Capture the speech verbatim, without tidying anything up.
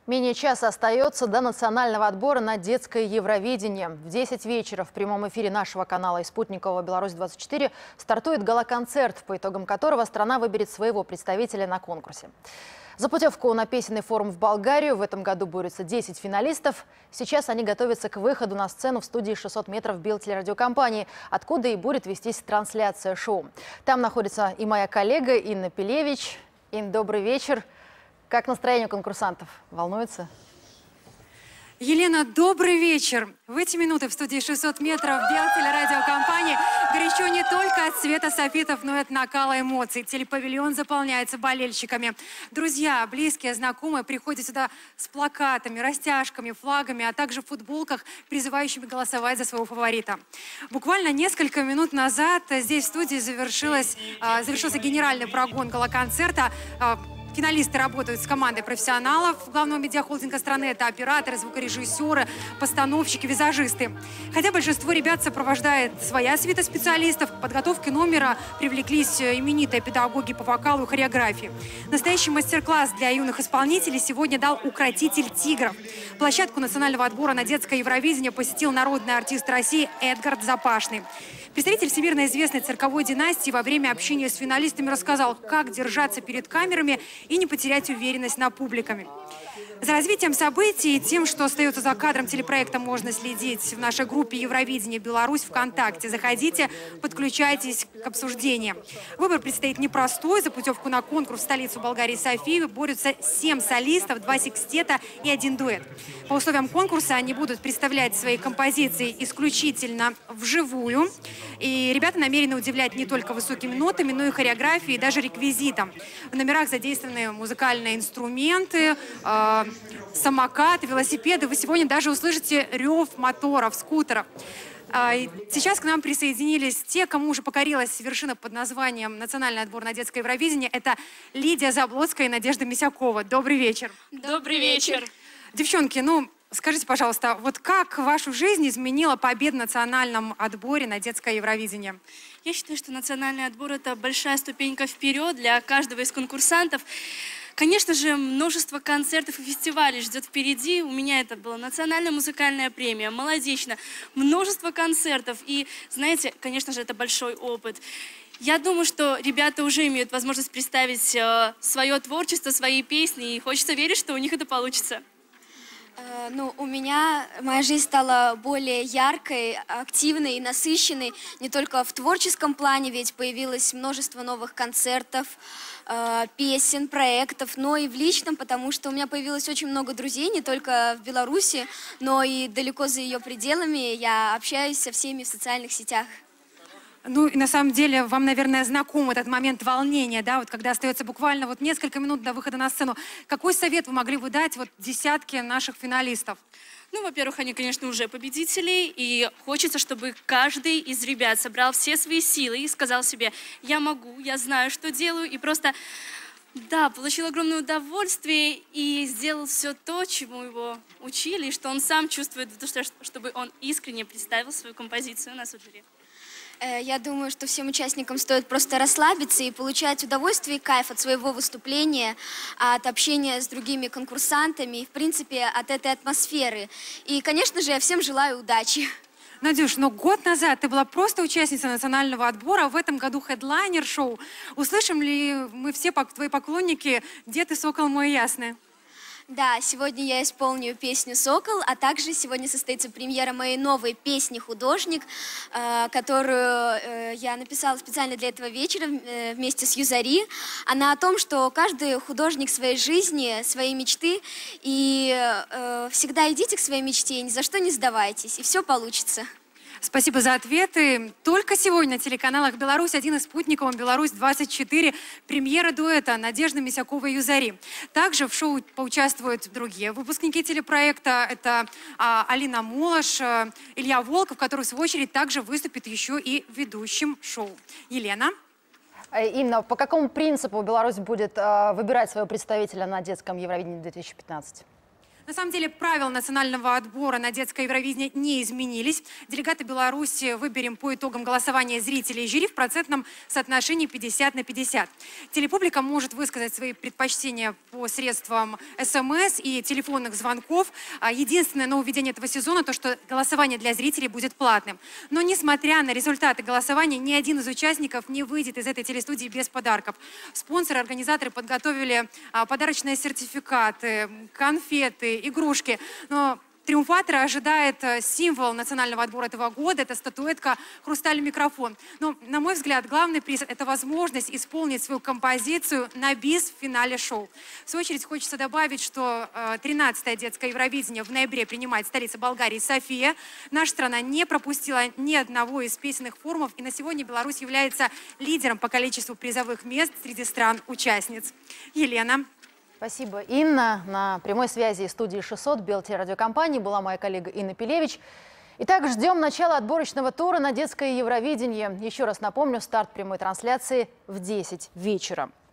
Менее часа остается до национального отбора на детское Евровидение. В десять вечера в прямом эфире нашего канала и спутникового Беларусь двадцать четыре стартует гала-концерт, по итогам которого страна выберет своего представителя на конкурсе. За путевку на песенный форум в Болгарию в этом году борются десять финалистов. Сейчас они готовятся к выходу на сцену в студии шестьсот метров Белтелерадиокомпании, откуда и будет вестись трансляция шоу. Там находится и моя коллега Инна Пелевич. Ин, добрый вечер. Как настроение у конкурсантов? Волнуются? Елена, добрый вечер. В эти минуты в студии шестьсот метров Белтелерадиокомпании горячо не только от цвета софитов, но и от накала эмоций. Телепавильон заполняется болельщиками. Друзья, близкие, знакомые приходят сюда с плакатами, растяжками, флагами, а также в футболках, призывающими голосовать за своего фаворита. Буквально несколько минут назад здесь в студии завершилась, завершился генеральный прогон гала-концерта. Финалисты работают с командой профессионалов главного медиахолдинга страны. Это операторы, звукорежиссеры, постановщики, визажисты. Хотя большинство ребят сопровождает своя свита специалистов, к подготовке номера привлеклись именитые педагоги по вокалу и хореографии. Настоящий мастер-класс для юных исполнителей сегодня дал укротитель тигров. Площадку национального отбора на детское Евровидение посетил народный артист России Эдгард Запашный. Представитель всемирно известной цирковой династии во время общения с финалистами рассказал, как держаться перед камерами и не потерять уверенность на публиками. За развитием событий и тем, что остается за кадром телепроекта, можно следить в нашей группе Евровидение Беларусь ВКонтакте. Заходите, подключайтесь к обсуждениям. Выбор предстоит непростой. За путевку на конкурс в столицу Болгарии Софию борются семь солистов, два секстета и один дуэт. По условиям конкурса они будут представлять свои композиции исключительно вживую. И ребята намерены удивлять не только высокими нотами, но и хореографией, и даже реквизитом. В номерах задействованы музыкальные инструменты, э самокаты, велосипеды. Вы сегодня даже услышите рев моторов, скутеров. Сейчас к нам присоединились те, кому уже покорилась вершина под названием «Национальный отбор на детское Евровидение». Это Лидия Заблоцкая и Надежда Мисякова. Добрый вечер. Добрый вечер. Девчонки, ну, скажите, пожалуйста, вот как вашу жизнь изменила победа в национальном отборе на детское Евровидение? Я считаю, что национальный отбор – это большая ступенька вперед для каждого из конкурсантов. Конечно же, множество концертов и фестивалей ждет впереди. У меня это была национальная музыкальная премия, молодечно, множество концертов. И, знаете, конечно же, это большой опыт. Я думаю, что ребята уже имеют возможность представить э, свое творчество, свои песни, и хочется верить, что у них это получится. Ну, у меня моя жизнь стала более яркой, активной и насыщенной не только в творческом плане, ведь появилось множество новых концертов, песен, проектов, но и в личном, потому что у меня появилось очень много друзей, не только в Беларуси, но и далеко за ее пределами. Я общаюсь со всеми в социальных сетях. Ну, и на самом деле, вам, наверное, знаком этот момент волнения, да, вот когда остается буквально вот несколько минут до выхода на сцену. Какой совет вы могли бы дать вот десятке наших финалистов? Ну, во-первых, они, конечно, уже победители, и хочется, чтобы каждый из ребят собрал все свои силы и сказал себе: я могу, я знаю, что делаю, и просто, да, получил огромное удовольствие и сделал все то, чему его учили, и что он сам чувствует в душе, чтобы он искренне представил свою композицию на суд-жюри. Я думаю, что всем участникам стоит просто расслабиться и получать удовольствие и кайф от своего выступления, от общения с другими конкурсантами и, в принципе, от этой атмосферы. И, конечно же, я всем желаю удачи. Надюш, но год назад ты была просто участницей национального отбора, а в этом году хедлайнер шоу. Услышим ли мы все твои поклонники «Где ты, сокол мой ясный»? Да, сегодня я исполню песню «Сокол», а также сегодня состоится премьера моей новой песни «Художник», которую я написала специально для этого вечера вместе с Юзари. Она о том, что каждый художник своей жизни, своей мечты, и всегда идите к своей мечте, ни за что не сдавайтесь, и все получится. Спасибо за ответы. Только сегодня на телеканалах «Беларусь» один из спутников «Беларусь двадцать четыре» премьера дуэта Надежды Мисяковой и Юзари. Также в шоу поучаствуют другие выпускники телепроекта. Это а, Алина Молош, а, Илья Волков, который в свою очередь также выступит еще и ведущим шоу. Елена? Инна, по какому принципу Беларусь будет а, выбирать своего представителя на детском Евровидении две тысячи пятнадцать? На самом деле правила национального отбора на детское Евровидение не изменились. Делегаты Беларуси выберем по итогам голосования зрителей и жюри в процентном соотношении пятьдесят на пятьдесят. Телепублика может высказать свои предпочтения по средствам СМС и телефонных звонков. Единственное нововведение этого сезона то, что голосование для зрителей будет платным. Но несмотря на результаты голосования, ни один из участников не выйдет из этой телестудии без подарков. Спонсоры, организаторы подготовили подарочные сертификаты, конфеты, игрушки. Но триумфатора ожидает символ национального отбора этого года. Это статуэтка «Хрустальный микрофон». Но, на мой взгляд, главный приз – это возможность исполнить свою композицию на бис в финале шоу. В свою очередь, хочется добавить, что тринадцатое детское Евровидение в ноябре принимает столица Болгарии София. Наша страна не пропустила ни одного из песенных форумов. И на сегодня Беларусь является лидером по количеству призовых мест среди стран-участниц. Елена. Спасибо, Инна. На прямой связи из студии шестьсот Белтелерадиокомпании была моя коллега Инна Пелевич. Итак, ждем начала отборочного тура на детское Евровидение. Еще раз напомню, старт прямой трансляции в десять вечера.